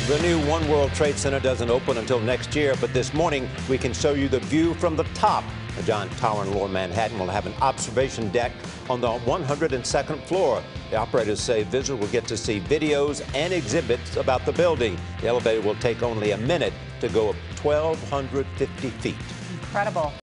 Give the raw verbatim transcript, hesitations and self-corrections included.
The new One World Trade Center doesn't open until next year, but this morning we can show you the view from the top. The giant tower in lower Manhattan will have an observation deck on the one hundred second floor. The operators say visitors will get to see videos and exhibits about the building. The elevator will take only a minute to go up one thousand two hundred fifty feet. Incredible.